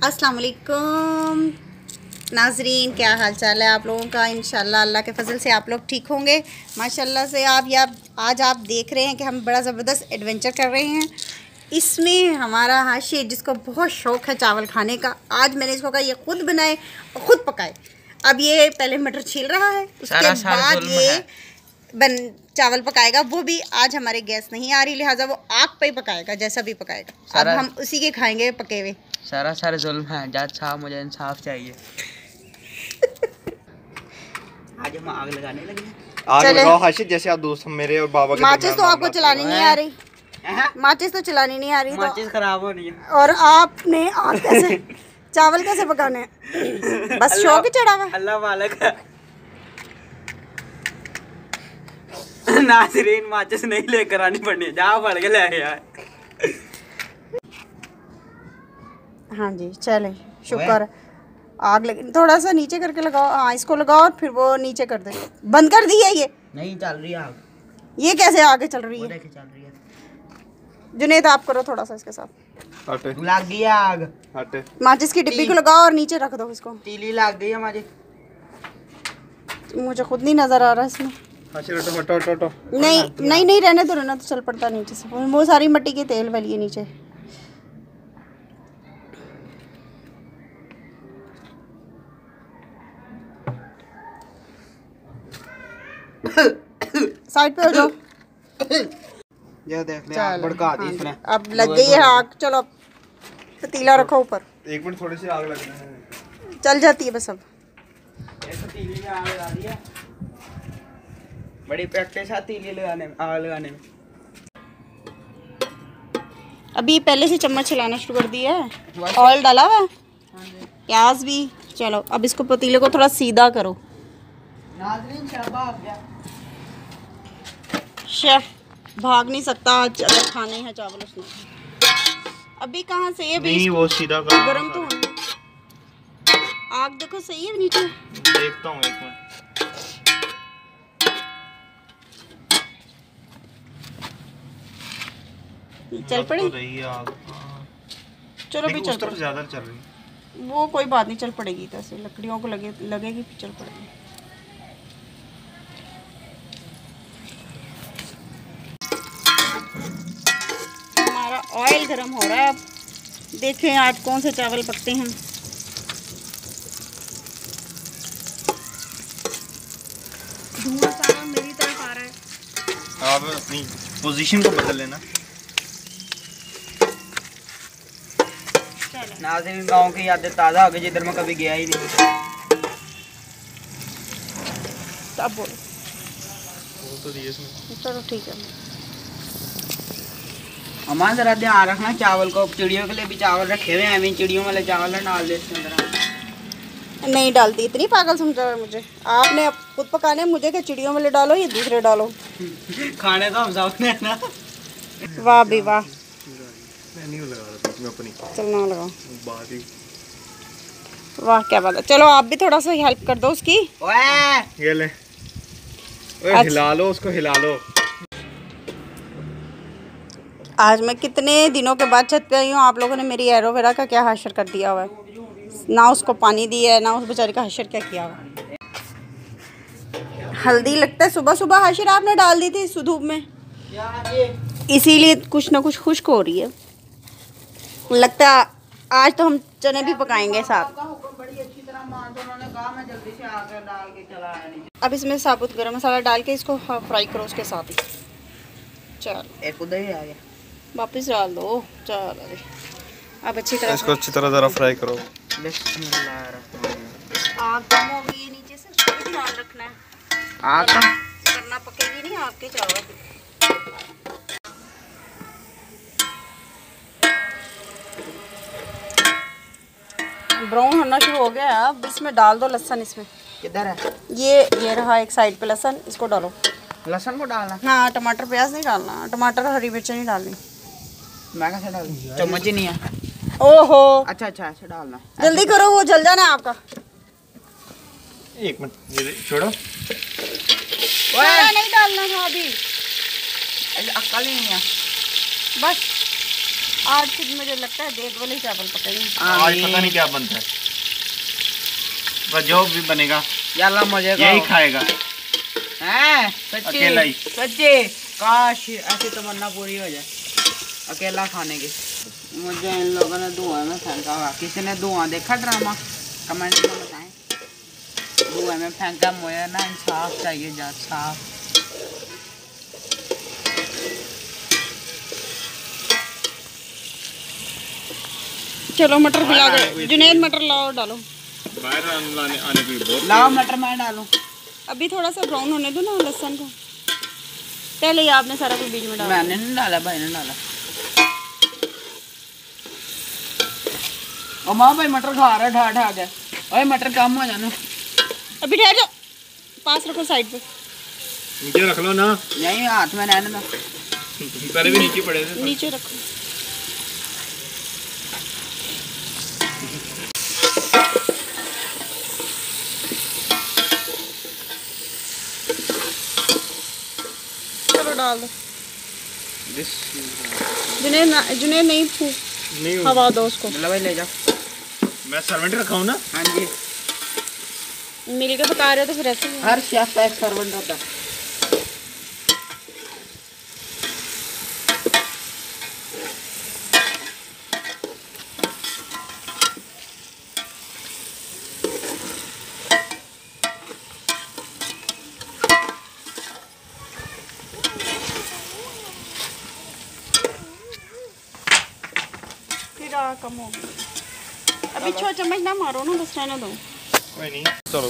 अस्सलाम वालेकुम नाजरीन, क्या हाल चाल है आप लोगों का। इंशाल्लाह अल्लाह के फजल से आप लोग ठीक होंगे माशाल्लाह से। आज आप देख रहे हैं कि हम बड़ा ज़बरदस्त एडवेंचर कर रहे हैं। इसमें हमारा हाशिर जिसको बहुत शौक़ है चावल खाने का, आज मैंने इसको कहा ये ख़ुद बनाए और ख़ुद पकाए। अब ये पहले मटर छील रहा है, उसके बाद ये चावल पकाएगा। वो भी आज हमारे गैस नहीं आ रही, लिहाजा वो आग पे ही पकाएगा, जैसा भी पकाएगा। अब हम उसी के खाएंगे पके हुए। सारा जुल्म है जज साहब, मुझे इंसाफ चाहिए। आज हम आग लगाने लगे। आग लगाओ हाशिर, जैसे आप दोस्त मेरे और बाबा के। माचिस तो आपको चलानी नहीं आ रही, माचिस तो चलानी नहीं आ रही, माचिस खराब हो रही है। और आपने आग कैसे चावल कैसे पकाने हैं? बस शौक ही चढ़ा हुआ। अल्लाह मालिक है। नाज़रीन माचिस नहीं लेकर आनी पड़नी, जा पड़ के ले यार। हाँ जी चले, शुक्र। आग लगी, थोड़ा सा नीचे करके लगाओ। हाँ इसको लगाओ और फिर वो नीचे कर दे। बंद कर दी है ये? नहीं चल रही आग। ये कैसे आगे चल रही है? चल रही है। जुनेद आप करो थोड़ा सा इसके साथ। हटे, लग गई आग। हटे। माचिस की डिब्बी को लगाओ और नीचे रख दो इसको। तीली लग गई हमारी। मुझे खुद नहीं नजर आ रहा इसमें। हाशिर हटो हटो हटो हटो। नहीं रहने तो चल पड़ता नीचे से। वो सारी मिट्टी की तेल वाली है नीचे। साइड पे हो जाओ। ये देख ले आग भड़का दी इसने। अब लग गई है आग। चलो पतीला रखो ऊपर। 1 मिनट, थोड़ी सी आग लगनी है। चल जाती है बस। अब तीली में आग लगा दी है। बड़ी प्रैक्टिस है तीली लगाने में, आग लगाने में। अभी पहले से चम्मच चलाना शुरू कर दिया है। ऑयल डाला हुआ है, प्याज भी। चलो अब इसको पतीले को थोड़ा सीधा करो। नाज़रीन शेफ भाग गया। शेफ भाग नहीं सकता आज, अगर खाने हैं चावल उसने। अभी कहाँ से ये नहीं, वो सीधा कर। गरम तो होना। आग देखो सही है नीचे। देखता हूँ 1 मिनट। चल पड़ी तो रही है आग। चलो भी चल तरफ ज्यादा चल रही। वो कोई बात नहीं, चल पड़ेगी। तैसे लकड़ियों को लगेगी फिर चल पड़ेगी। हमारा ऑयल गरम हो रहा है। अब देखें आज कौन से चावल पकते हैं। धुआं सारा मेरी तरफ आ रहा है। आप अपनी पोजीशन को बदल लेना। नाज़रीन गांव की यादें ताज़ा हो गई, जिधर मैं कभी गया ही नहीं। अब बोलो। वो तो दिए इसमें। चलो ठीक है। हमारा जरा ध्यान रखना चावल को। चिड़ियों के लिए भी चावल रखे हुए हैं, चिड़ियों वाले चावल डाल दे इसके अंदर। नहीं डालती, इतनी पागल समझ रहा है मुझे। आपने अब खुद पकाने, मुझे क्या चिड़ियों वाले डालो या दूसरे डालो? खाने तो हम सब ने ना। वाह भी वाह। मैं नहीं लगा रहा था, मैं अपनी चल ना लगाओ। बात ही। वाह क्या बात है। चलो आप भी थोड़ा सा हेल्प कर दो उसकी। ओए ये ले। ओए हिला लो उसको, हिला लो। आज मैं कितने दिनों के बाद छत पे आई हूँ। आप लोगों ने मेरी एलोवेरा का क्या हशर कर दिया हुआ है। ना उसको पानी दिया है, ना उस बेचारे का हशर क्या किया हुआ है। हल्दी लगता है सुबह सुबह हशर आपने डाल दी थी धूप में, इसीलिए कुछ ना कुछ खुश्क हो रही है लगता है। आज तो हम चने भी पकाएंगे साथ। अब इसमें साबुत गरम मसाला डाल के इसको फ्राई करो उसके साथ ही। चल एक उधर ही आ गया, वापस डाल दो। चल अब अच्छी तरह इसको अच्छी तरह ज़रा फ्राई करो। आग कम हो गई है नीचे से, उसका भी ध्यान रखना है। आग का वरना पकेगी नहीं आपके चावल। ब्राउन होना शुरू हो गया है। अब इसमें डाल दो लहसुन। इसमें किधर है? ये रहा एक साइड पे लहसुन, इसको डालो। लहसुन को डालना? हाँ टमाटर प्याज नहीं डालना, टमाटर हरी मिर्च नहीं डालनी। मैं कैसे डालूं? चम्मच ही नहीं है। ओहो अच्छा ऐसे डालना। जल्दी करो, वो जल जाना है आपका। 1 मिनट ये छोड़ो। नहीं डालना था अभी, अक्ल ही नहीं है। बस आज फिर मुझे लगता है देग वाले चावल पकेंगे। आज पता नहीं क्या बनता है, बस जो भी बनेगा यार मजे का यही खाएगा। हैं अकेला ही। सच्चे काश ऐसी तमन्ना पूरी हो जाए अकेला खाने की। मुझे इन लोगों ने धुआं में फेंका हुआ, किसी ने धुआं देखा ड्रामा कमेंट में बताएं। धुआं में फेंका, मुझे ना इंसाफ चाहिए, जात साफ। चलो मटर खिला दे जुनैद, मटर लाओ डालो। बाहर आने की बहुत लाओ मटर मैं डालूं। अभी थोड़ा सा ब्राउन होने दो ना लहसुन को, पहले ही आपने सारा कुछ बीच में डाला। मैंने नहीं डाला, भाई ने डाला। ओ माँ भाई मटर खा रहा ढा ढा के। ओए मटर कम हो जाना। अभी ठहर जाओ, पास रखो साइड पे। नीचे रख लो ना, यहीं हाथ में रहने दो। पहले भी नीचे पड़े थे। नीचे रखो। चलो डाल दो। जुनैद नहीं फूक, नहीं हवा दो उसको। मतलब भाई ले जाओ। मैं सर्वेंट रखा हूँ ना। हाँ जी, मिल के पका रहे हो तो फिर ऐसे ही है। हर शेफ का एक सर्वेंट होता है। फिर कम हो गया। अभी 6 चम्मच ना मारो ना, बस रहने दो। कोई नहीं, चलो।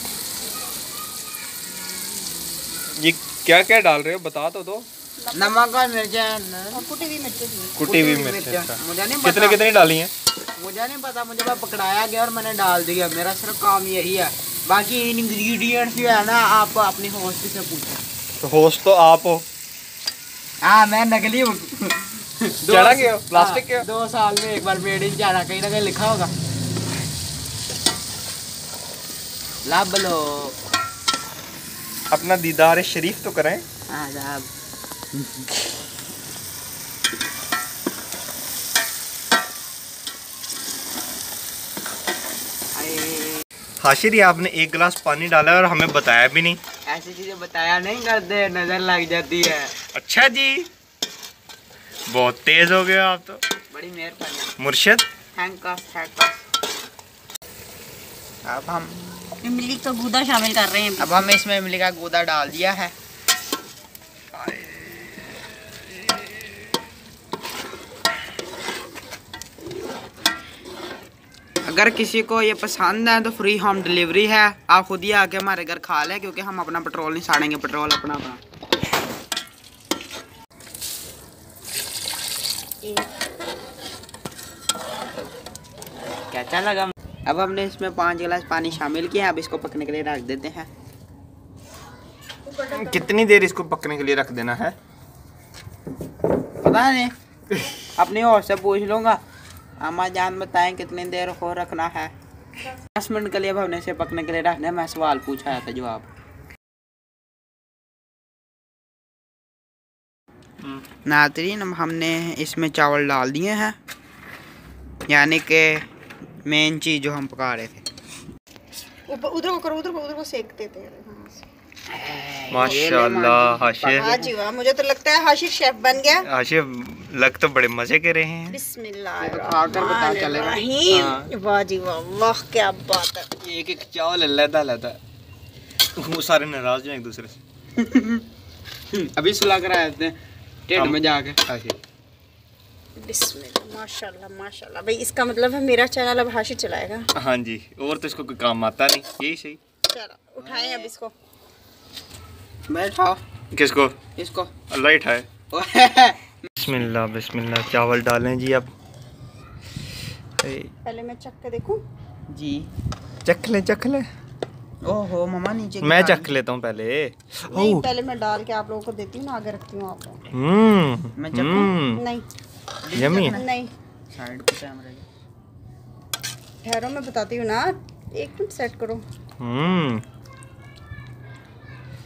ये क्या क्या डाल रहे हो, बता तो दो। नमक और मिर्चें, और कुटी हुई मिर्ची। कुटी हुई मिर्च। अच्छा। मुझे नहीं पता। कितने कितनी डाली हैं? मुझे नहीं पता, मुझे बस पकड़ाया गया और मैंने डाल दिया। मेरा सिर्फ काम यही है। बाकी इंग्रेडिएंट्स जो है ना, आप अपनी होस्ट से पूछो। तो होस्ट तो आप हो। हाँ मैं नकली हूँ। चारा के हो, प्लास्टिक के हो? 2 साल में एक बार मेड इन चारा कहीं ना कहीं लिखा होगा। लाभ लो, अपना दीदार शरीफ तो करें। आदाब। हाशिर, ये आपने 1 गिलास पानी डाला है और हमें बताया भी नहीं। ऐसी चीजें बताया नहीं करते, नजर लग जाती है। अच्छा जी, बहुत तेज हो गए आप तो। बड़ी मेहरबानी मुर्शिद। अब हम इमली का गूदा शामिल कर रहे हैं। अब हम इसमें इमली का गूदा डाल दिया है। अगर किसी को ये पसंद है तो फ्री होम डिलीवरी है। आप खुद ही आके हमारे घर खा लें, क्योंकि हम अपना पेट्रोल नहीं साड़ेंगे, पेट्रोल अपना अपना। कैसा लगा? अब हमने इसमें 5 गिलास पानी शामिल किया। अब इसको पकने के लिए रख देते हैं। कितनी देर इसको पकने के लिए रख देना है? पता नहीं, अपनी और से पूछ लूँगा। अम्मा जान बताएं कितनी देर को रखना है। 10 मिनट के लिए अब हमने इसे पकने के लिए रखना। मैं सवाल पूछा था, जवाब। नाज़रीन, अब हमने इसमें चावल डाल दिए हैं, यानी कि मेन चीज़ जो हम पका रहे थे। उधर को करो, उधर को सेक देते हैं। माशाल्लाह हाशिर। हाँ जी वाह, मुझे तो लगता है हाशिर शेफ बन गया। हाशिर लग तो बड़े मजे के रहे हैं। बिस्मिल्लाहिर्रहमानिर्रहीम। वाह जी वाह, वाह क्या बात है। एक एक चावल अलग वो सारे नाराज हैं एक दूसरे से। अभी सुला कर आए थे टेंट में जाके। बिस्मिल्लाह, माशाल्लाह माशाल्लाह। भाई इसका मतलब है मेरा चैनल अब हाशिर चलाएगा। हाँ जी, और तो इसको कोई काम आता नहीं, यही सही। चलो उठाएं अब इसको। बैठाओ। किसको? इसको। अल्लाह ही उठाए। बिस्मिल्लाह बिस्मिल्लाह। चावल डालें जी अब। पहले मैं चख के देखूं। जी चख ले। ओहो मम्मा नीचे। मैं चख लेता हूँ पहले। नहीं, पहले मैं डाल के आप लोगों को देती हूँ ना, आगे रखती हूँ आपको। मैं चखूं? नहीं यम्मी। नहीं, साइड पे कैमरा ठहरो मैं बताती हूँ ना, 1 मिनट सेट करो।